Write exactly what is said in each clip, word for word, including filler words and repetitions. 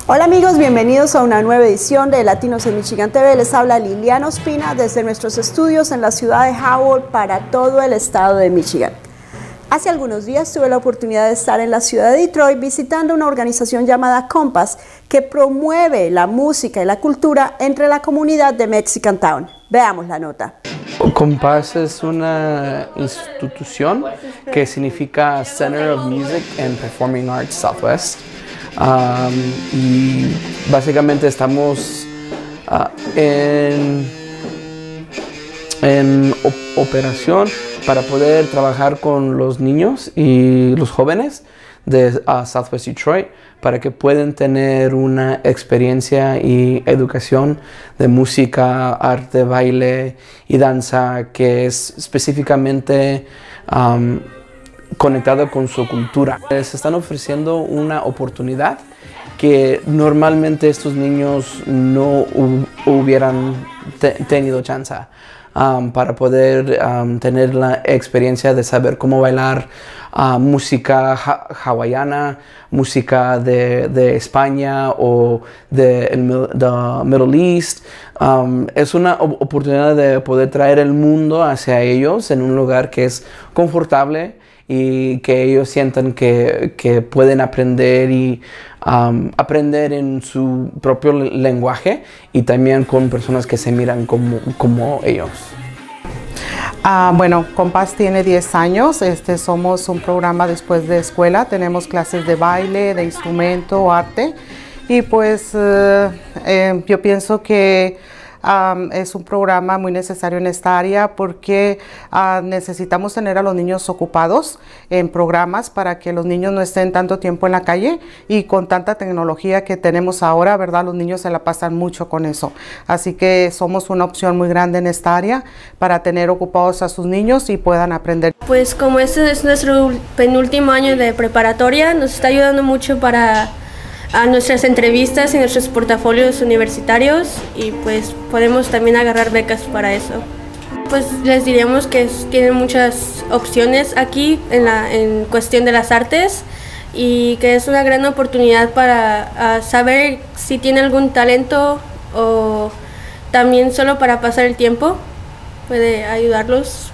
Hola amigos, bienvenidos a una nueva edición de Latinos en Michigan T V. Les habla Liliana Ospina desde nuestros estudios en la ciudad de Howard para todo el estado de Michigan. Hace algunos días tuve la oportunidad de estar en la ciudad de Detroit visitando una organización llamada Compass que promueve la música y la cultura entre la comunidad de Mexican Town. Veamos la nota. Compass es una institución que significa Center of Music and Performing Arts Southwest. Um, y básicamente estamos uh, en, en op operación para poder trabajar con los niños y los jóvenes de uh, Southwest Detroit para que puedan tener una experiencia y educación de música, arte, baile y danza que es específicamente um, conectado con su cultura. Les están ofreciendo una oportunidad que normalmente estos niños no hubieran te tenido chance um, para poder um, tener la experiencia de saber cómo bailar uh, música ha hawaiana, música de, de España o de, el, de Middle East. Um, es una oportunidad de poder traer el mundo hacia ellos en un lugar que es confortable y que ellos sientan que, que pueden aprender y um, aprender en su propio lenguaje y también con personas que se miran como, como ellos. Uh, bueno, Compass tiene diez años, este, somos un programa después de escuela, tenemos clases de baile, de instrumento, arte y pues uh, eh, yo pienso que Um, es un programa muy necesario en esta área porque uh, necesitamos tener a los niños ocupados en programas para que los niños no estén tanto tiempo en la calle y con tanta tecnología que tenemos ahora, ¿verdad? Los niños se la pasan mucho con eso. Así que somos una opción muy grande en esta área para tener ocupados a sus niños y puedan aprender. Pues como este es nuestro penúltimo año de preparatoria, nos está ayudando mucho para a nuestras entrevistas y nuestros portafolios universitarios y pues podemos también agarrar becas para eso. Pues les diríamos que es, tienen muchas opciones aquí en, la, en cuestión de las artes y que es una gran oportunidad para uh, saber si tiene algún talento o también solo para pasar el tiempo, puede ayudarlos.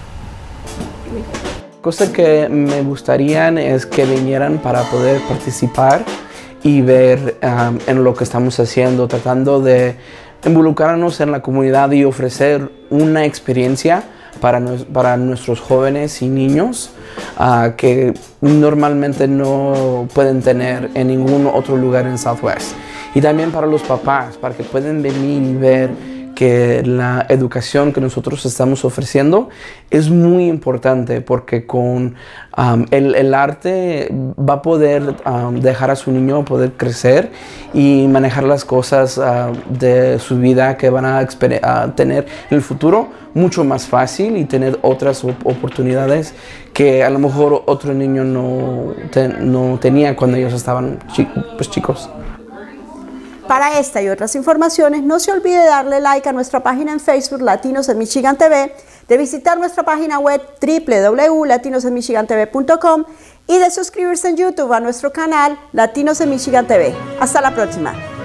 Cosa que me gustaría es que vinieran para poder participar y ver um, en lo que estamos haciendo, tratando de involucrarnos en la comunidad y ofrecer una experiencia para, nos, para nuestros jóvenes y niños uh, que normalmente no pueden tener en ningún otro lugar en Southwest. Y también para los papás, para que puedan venir y ver que la educación que nosotros estamos ofreciendo es muy importante porque con um, el, el arte va a poder um, dejar a su niño poder crecer y manejar las cosas uh, de su vida que van a, a tener en el futuro mucho más fácil y tener otras op oportunidades que a lo mejor otro niño no, te, no tenía cuando ellos estaban chi pues, chicos. Para esta y otras informaciones, no se olvide darle like a nuestra página en Facebook Latinos en Michigan T V, de visitar nuestra página web w w w punto latinos en michigan t v punto com y de suscribirse en YouTube a nuestro canal Latinos en Michigan T V. Hasta la próxima.